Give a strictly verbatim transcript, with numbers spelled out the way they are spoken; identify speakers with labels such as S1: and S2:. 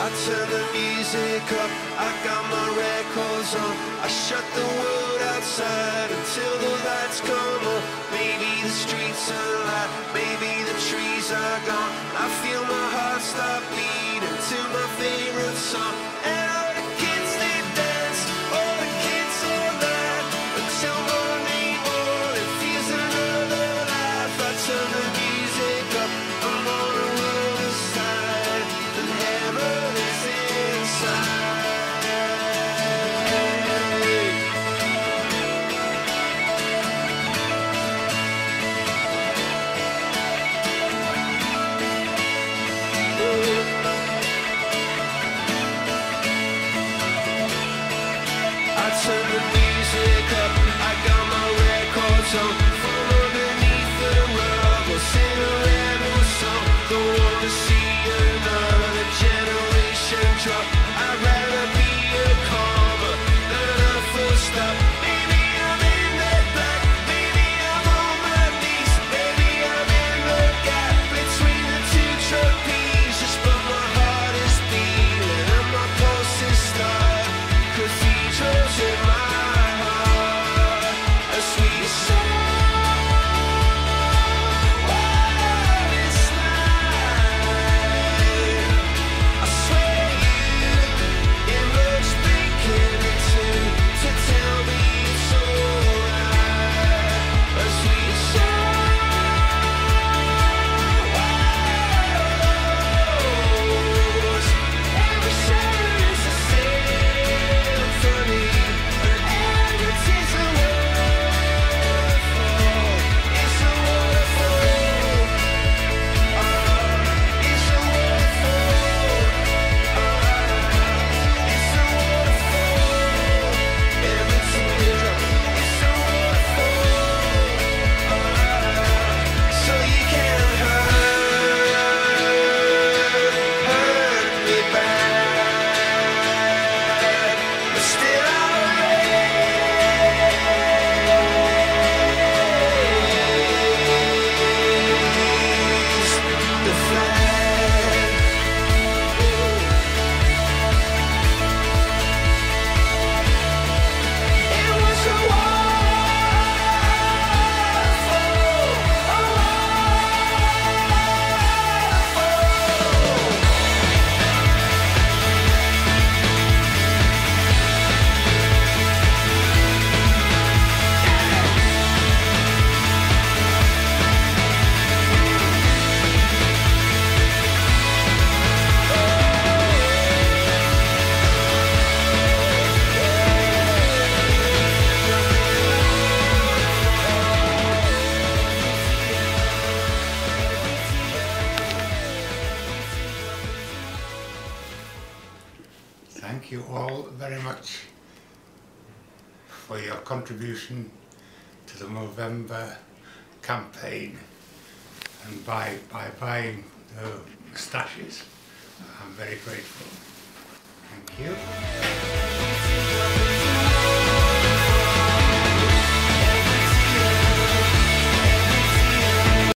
S1: turn the music up, I got my records on. I shut the world outside until the lights come on. Maybe the streets are alive, maybe the trees are gone. I feel my heart stop beating to my favorite song. And all the kids they dance, all the kids all night until morning morning feels another life. I turn the music up, I'm on the other side, and heaven is inside. I turn the music up, I got my records on. From underneath the rug, we'll sing a random song. Don't wanna see another generation drop. I'd rather be a comma than a full stop. Maybe I'm in the black, maybe I'm on my knees, maybe I'm in the gap between the two trapezes. But my heart is beating and my pulse is starting. Cathedrals in my heart, a sweet song. What is life? I swear you emerged breaking into to tell me it's alright. A sweet song. Every shadow is a symphony, and every tear's a waterfall. It's a waterfall. Ah, it's a waterfall. Ah, it's a waterfall. Every teardrop is a waterfall. Ah, so you can hurt, hurt me bad, but still I'll raise the flag. It was a waterfall, a waterfall.
S2: Thank you all very much for your contribution to the Movember campaign and by, by buying the stashes. I'm very grateful. Thank you.